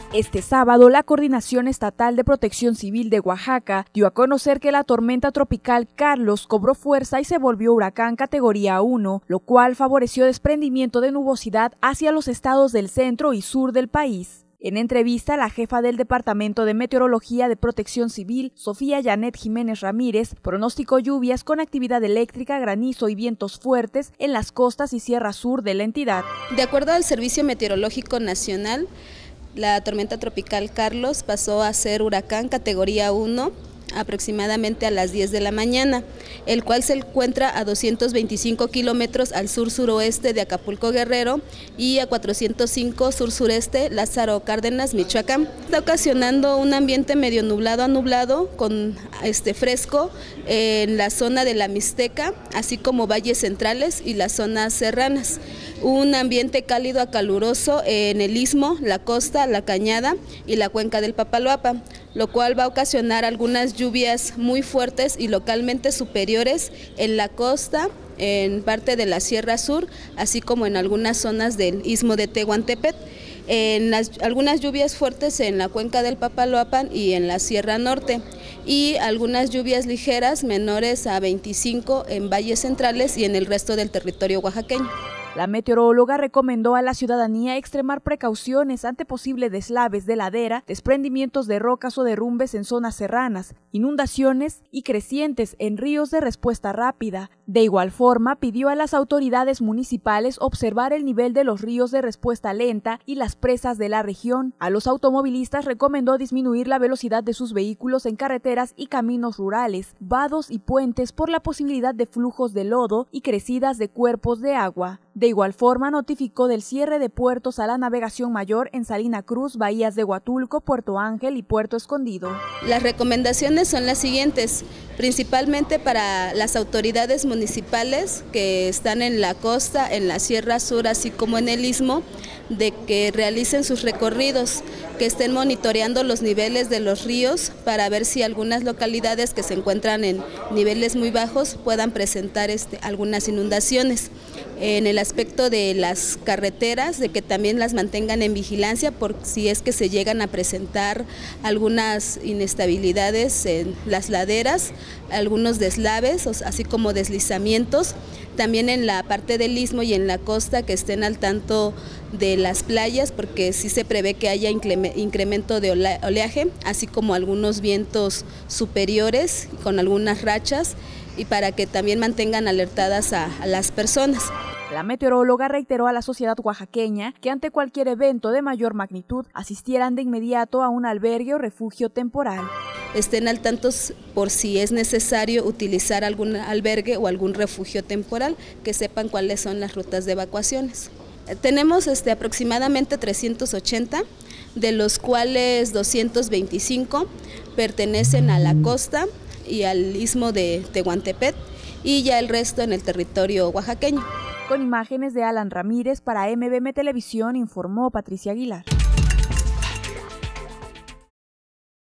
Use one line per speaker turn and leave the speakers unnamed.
Este sábado, la Coordinación Estatal de Protección Civil de Oaxaca dio a conocer que la tormenta tropical Carlos cobró fuerza y se volvió huracán categoría 1, lo cual favoreció desprendimiento de nubosidad hacia los estados del centro y sur del país. En entrevista, la jefa del Departamento de Meteorología de Protección Civil, Sofía Janet Jiménez Ramírez, pronosticó lluvias con actividad eléctrica, granizo y vientos fuertes en las costas y sierra sur de la entidad.
De acuerdo al Servicio Meteorológico Nacional, la tormenta tropical Carlos pasó a ser huracán categoría 1 aproximadamente a las 10 de la mañana, el cual se encuentra a 225 kilómetros al sur-suroeste de Acapulco, Guerrero, y a 405 sur-sureste Lázaro Cárdenas, Michoacán. Está ocasionando un ambiente medio nublado a nublado con fresco en la zona de la Mixteca, así como valles centrales y las zonas serranas. Un ambiente cálido a caluroso en el istmo, la costa, la cañada y la cuenca del Papaloapa, lo cual va a ocasionar algunas lluvias muy fuertes y localmente superiores en la costa, en parte de la Sierra Sur, así como en algunas zonas del istmo de Tehuantepec. Algunas lluvias fuertes en la cuenca del Papaloapan y en la Sierra Norte, y algunas lluvias ligeras menores a 25 en valles centrales y en el resto del territorio oaxaqueño.
La meteoróloga recomendó a la ciudadanía extremar precauciones ante posibles deslaves de ladera, desprendimientos de rocas o derrumbes en zonas serranas, inundaciones y crecientes en ríos de respuesta rápida. De igual forma, pidió a las autoridades municipales observar el nivel de los ríos de respuesta lenta y las presas de la región. A los automovilistas recomendó disminuir la velocidad de sus vehículos en carreteras y caminos rurales, vados y puentes por la posibilidad de flujos de lodo y crecidas de cuerpos de agua. De igual forma, notificó del cierre de puertos a la navegación mayor en Salina Cruz, bahías de Huatulco, Puerto Ángel y Puerto Escondido.
Las recomendaciones son las siguientes, principalmente para las autoridades municipales que están en la costa, en la Sierra Sur, así como en el istmo, de que realicen sus recorridos, que estén monitoreando los niveles de los ríos para ver si algunas localidades que se encuentran en niveles muy bajos puedan presentar algunas inundaciones. En el aspecto de las carreteras, de que también las mantengan en vigilancia por si es que se llegan a presentar algunas inestabilidades en las laderas, algunos deslaves, así como deslizamientos. También en la parte del istmo y en la costa que estén al tanto de las playas, porque sí se prevé que haya incremento de oleaje, así como algunos vientos superiores con algunas rachas, y para que también mantengan alertadas a las personas.
La meteoróloga reiteró a la sociedad oaxaqueña que ante cualquier evento de mayor magnitud asistieran de inmediato a un albergue o refugio temporal.
Estén al tanto por si es necesario utilizar algún albergue o algún refugio temporal, que sepan cuáles son las rutas de evacuaciones. Tenemos aproximadamente 380, de los cuales 225 pertenecen a la costa y al istmo de Tehuantepec, y ya el resto en el territorio oaxaqueño.
Con imágenes de Alan Ramírez para MBM Televisión, informó Patricia Aguilar.